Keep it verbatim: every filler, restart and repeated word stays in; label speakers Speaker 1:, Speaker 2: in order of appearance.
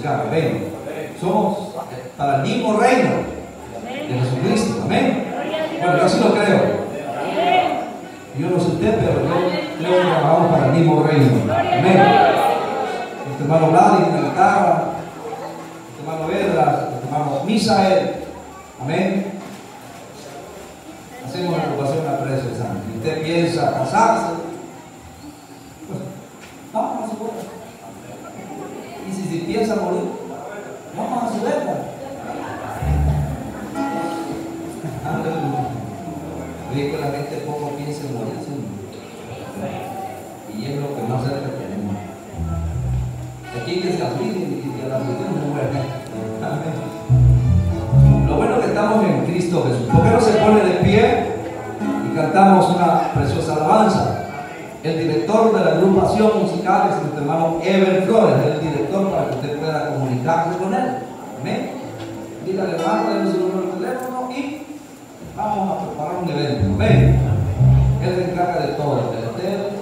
Speaker 1: buscar. Amén. Somos para el mismo reino de Jesucristo. Amén. Bueno, yo sí lo creo. Yo no sé usted, pero yo creo que trabajamos para el mismo reino. Amén. Nuestro hermano Vladi, en la guitarra, nuestro hermano Vedras, nuestro hermano Misael. Amén. Hacemos una ocupación a precio de sangre. Si usted piensa casarse, pues vamos a su boda. Y si, si piensa morir, vamos a su boda. Oye, que la gente poco piensa en morirse. Y es lo que más cerca tenemos. Aquí que se afligen y que la aflicción no muere. Lo bueno es que estamos en Cristo Jesús. ¿Por qué no se pone de pie y cantamos una preciosa alabanza? El director de la agrupación musical es nuestro hermano Ever Flores, es el director para que usted pueda comunicarse con él. Amén. Dígale, hermano, denle su número de teléfono y vamos a preparar un evento. Amén. Él se encarga de todo, del hotel,